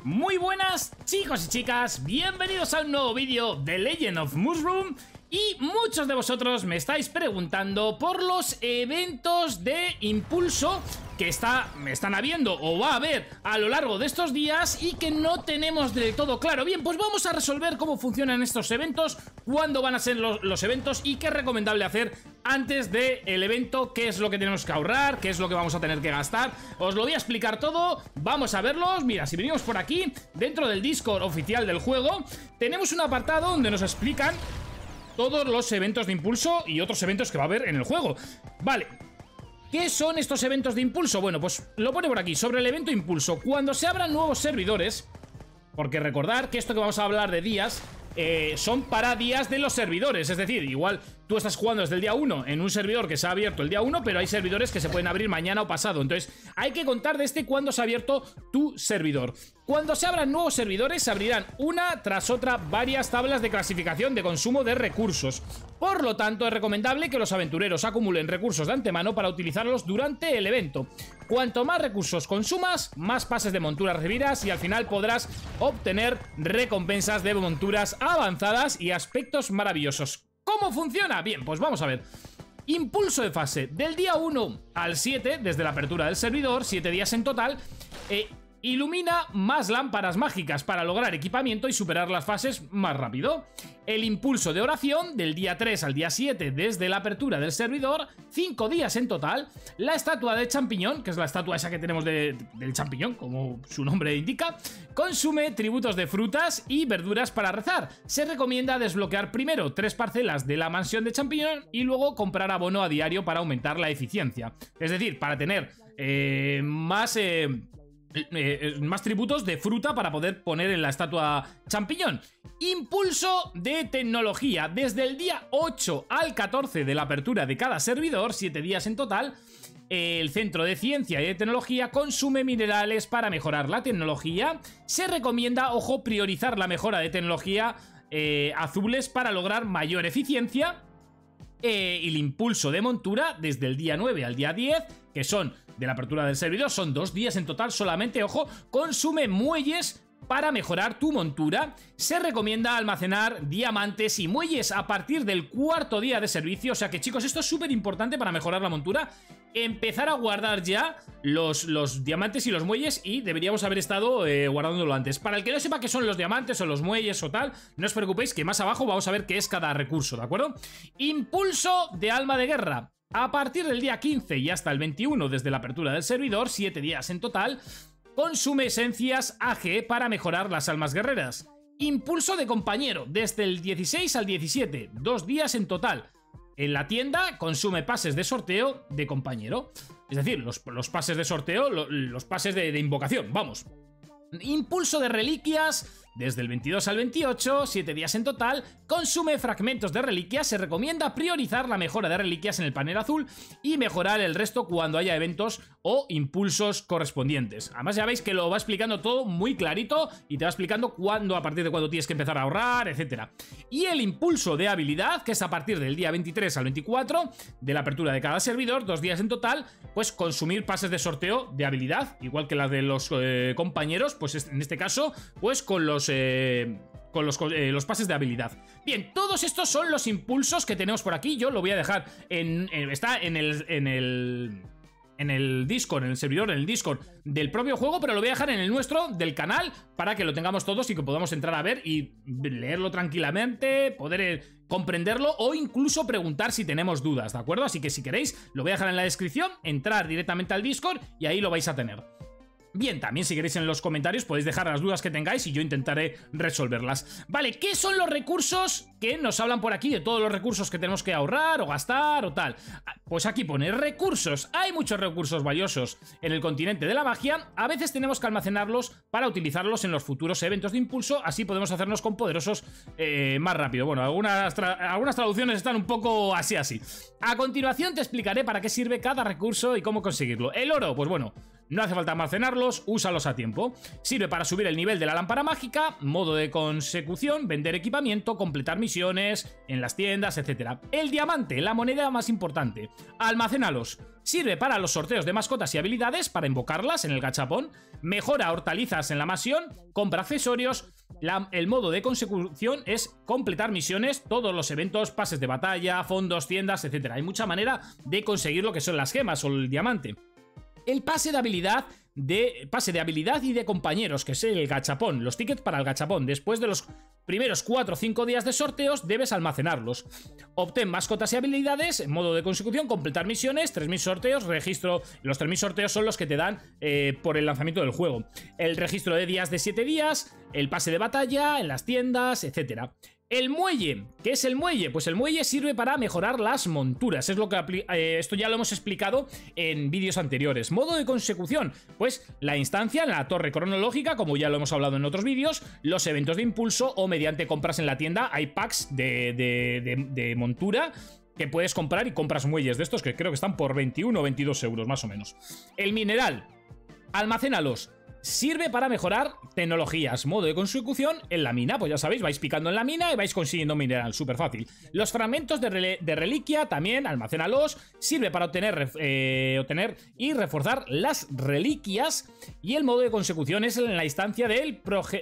Muy buenas chicos y chicas, bienvenidos a un nuevo vídeo de Legend of Mushroom. Y muchos de vosotros me estáis preguntando por los eventos de impulso que están habiendo o va a haber a lo largo de estos días y que no tenemos del todo claro. Bien, pues vamos a resolver cómo funcionan estos eventos, cuándo van a ser los eventos y qué es recomendable hacer antes del evento, qué es lo que tenemos que ahorrar, qué es lo que vamos a tener que gastar. Os lo voy a explicar todo, vamos a verlos. Mira, si venimos por aquí, dentro del Discord oficial del juego, tenemos un apartado donde nos explican todos los eventos de impulso y otros eventos que va a haber en el juego. Vale, ¿qué son estos eventos de impulso? Bueno, pues lo pone por aquí, sobre el evento impulso. Cuando se abran nuevos servidores, porque recordar que esto que vamos a hablar de días son para días de los servidores. Es decir, igual tú estás jugando desde el día 1 en un servidor que se ha abierto el día 1, pero hay servidores que se pueden abrir mañana o pasado. Entonces hay que contar desde cuándo se ha abierto tu servidor. Cuando se abran nuevos servidores, se abrirán una tras otra varias tablas de clasificación de consumo de recursos. Por lo tanto, es recomendable que los aventureros acumulen recursos de antemano para utilizarlos durante el evento. Cuanto más recursos consumas, más pases de montura recibirás y al final podrás obtener recompensas de monturas avanzadas y aspectos maravillosos. ¿Cómo funciona? Bien, pues vamos a ver. Impulso de fase. Del día 1 al 7, desde la apertura del servidor, 7 días en total, ilumina más lámparas mágicas para lograr equipamiento y superar las fases más rápido. El impulso de oración, del día 3 al día 7, desde la apertura del servidor, 5 días en total. La estatua de champiñón, que es la estatua esa que tenemos del champiñón, como su nombre indica, consume tributos de frutas y verduras para rezar. Se recomienda desbloquear primero 3 parcelas de la mansión de champiñón y luego comprar abono a diario para aumentar la eficiencia. Es decir, para tener más tributos de fruta para poder poner en la estatua champiñón. Impulso de tecnología. Desde el día 8 al 14 de la apertura de cada servidor, 7 días en total, el Centro de Ciencia y de Tecnología consume minerales para mejorar la tecnología. Se recomienda, ojo, priorizar la mejora de tecnología azules para lograr mayor eficiencia. El impulso de montura desde el día 9 al día 10, que son de la apertura del servidor, son 2 días en total solamente, ojo, consume muelles para mejorar tu montura. Se recomienda almacenar diamantes y muelles a partir del 4.º día de servicio. O sea que, chicos, esto es súper importante para mejorar la montura. Empezar a guardar ya los diamantes y los muelles, y deberíamos haber estado guardándolo antes. Para el que no sepa qué son los diamantes o los muelles o tal, no os preocupéis que más abajo vamos a ver qué es cada recurso, ¿de acuerdo? Impulso de alma de guerra. A partir del día 15 y hasta el 21 desde la apertura del servidor, 7 días en total, consume esencias AG para mejorar las almas guerreras. Impulso de compañero, desde el 16 al 17, 2 días en total. En la tienda consume pases de sorteo de compañero. Es decir, los pases de sorteo, los pases de invocación, vamos. Impulso de reliquias, desde el 22 al 28, 7 días en total, consume fragmentos de reliquias. Se recomienda priorizar la mejora de reliquias en el panel azul y mejorar el resto cuando haya eventos o impulsos correspondientes. Además ya veis que lo va explicando todo muy clarito y te va explicando a partir de cuándo tienes que empezar a ahorrar, etc. Y el impulso de habilidad, que es a partir del día 23 al 24 de la apertura de cada servidor, 2 días en total, pues consumir pases de sorteo de habilidad, igual que la de los compañeros, pues en este caso, pues con los pases de habilidad. Bien, todos estos son los impulsos que tenemos por aquí. Yo lo voy a dejar está en el Discord, en el servidor, en el Discord del propio juego, pero lo voy a dejar en el nuestro, del canal, para que lo tengamos todos y que podamos entrar a ver y leerlo tranquilamente, poder comprenderlo o incluso preguntar si tenemos dudas, ¿de acuerdo? Así que si queréis, lo voy a dejar en la descripción, entrar directamente al Discord y ahí lo vais a tener. Bien, también si queréis en los comentarios podéis dejar las dudas que tengáis y yo intentaré resolverlas. Vale, ¿qué son los recursos que nos hablan por aquí? De todos los recursos que tenemos que ahorrar o gastar o tal. Pues aquí pone recursos. Hay muchos recursos valiosos en el continente de la magia. A veces tenemos que almacenarlos para utilizarlos en los futuros eventos de impulso. Así podemos hacernos con poderosos más rápido. Bueno, algunas traducciones están un poco así. A continuación te explicaré para qué sirve cada recurso y cómo conseguirlo. El oro, pues bueno, no hace falta almacenarlos, úsalos a tiempo. Sirve para subir el nivel de la lámpara mágica, modo de consecución, vender equipamiento, completar misiones en las tiendas, etc. El diamante, la moneda más importante. Almacénalos. Sirve para los sorteos de mascotas y habilidades, para invocarlas en el gachapón. Mejora hortalizas en la mansión, compra accesorios. El modo de consecución es completar misiones, todos los eventos, pases de batalla, fondos, tiendas, etc. Hay mucha manera de conseguir lo que son las gemas o el diamante. El pase de habilidad y de compañeros, que es el gachapón, los tickets para el gachapón. Después de los primeros 4 o 5 días de sorteos debes almacenarlos. Obtén mascotas y habilidades, en modo de consecución, completar misiones, 3000 sorteos, registro. Los 3000 sorteos son los que te dan por el lanzamiento del juego. El registro de días de 7 días, el pase de batalla en las tiendas, etc. El muelle. ¿Qué es el muelle? Pues el muelle sirve para mejorar las monturas. Es lo que esto ya lo hemos explicado en vídeos anteriores. Modo de consecución. Pues la instancia en la torre cronológica, como ya lo hemos hablado en otros vídeos, los eventos de impulso o mediante compras en la tienda. Hay packs de montura que puedes comprar y compras muelles de estos que creo que están por 21 o 22 euros más o menos. El mineral. Almacénalos. Sirve para mejorar tecnologías, modo de consecución en la mina, pues ya sabéis, vais picando en la mina y vais consiguiendo mineral, súper fácil. Los fragmentos de reliquia también, almacénalos, sirve para obtener y reforzar las reliquias. Y el modo de consecución es en la instancia del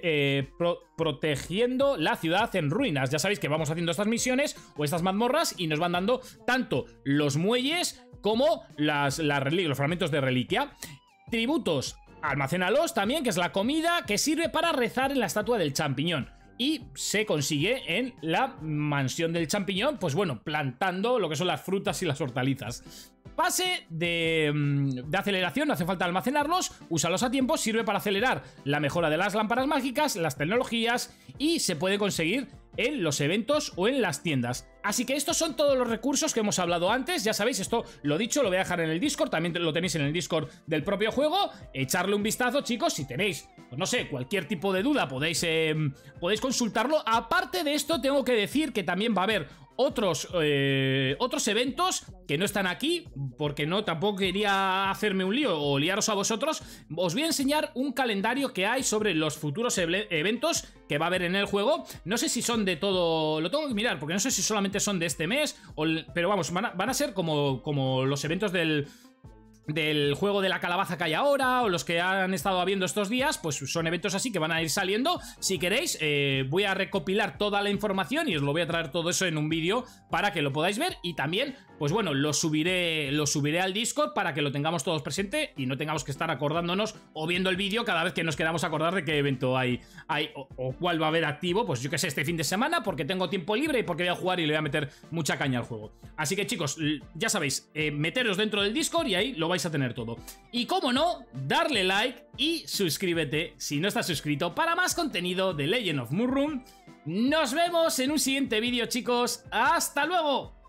protegiendo la ciudad en ruinas. Ya sabéis que vamos haciendo estas misiones o estas mazmorras y nos van dando tanto los muelles como los fragmentos de reliquia. Tributos. Almacénalos también, que es la comida que sirve para rezar en la estatua del champiñón. Y se consigue en la mansión del champiñón, pues bueno, plantando lo que son las frutas y las hortalizas. Pase de aceleración, no hace falta almacenarlos, úsalos a tiempo, sirve para acelerar la mejora de las lámparas mágicas, las tecnologías, y se puede conseguir en los eventos o en las tiendas. Así que estos son todos los recursos que hemos hablado antes. Ya sabéis, esto lo dicho, lo voy a dejar en el Discord. También lo tenéis en el Discord del propio juego. Echarle un vistazo, chicos. Si tenéis, pues no sé, cualquier tipo de duda, podéis consultarlo. Aparte de esto, tengo que decir que también va a haber otros eventos que no están aquí, porque no, tampoco quería hacerme un lío o liaros a vosotros. Os voy a enseñar un calendario que hay sobre los futuros eventos que va a haber en el juego. No sé si son de todo, lo tengo que mirar, porque no sé si solamente son de este mes, pero vamos, van a ser como los eventos del juego de la calabaza que hay ahora, o los que han estado habiendo estos días. Pues son eventos así que van a ir saliendo. Si queréis, voy a recopilar toda la información y os lo voy a traer todo eso en un vídeo para que lo podáis ver. Y también, pues bueno, lo subiré al Discord para que lo tengamos todos presente y no tengamos que estar acordándonos o viendo el vídeo cada vez que nos queramos acordar de qué evento hay o cuál va a haber activo. Pues yo que sé, este fin de semana, porque tengo tiempo libre y porque voy a jugar y le voy a meter mucha caña al juego. Así que, chicos, ya sabéis, meteros dentro del Discord y ahí lo vais a tener todo. Y como no, darle like y suscríbete si no estás suscrito para más contenido de Legend of Mushroom. Nos vemos en un siguiente vídeo, chicos. ¡Hasta luego!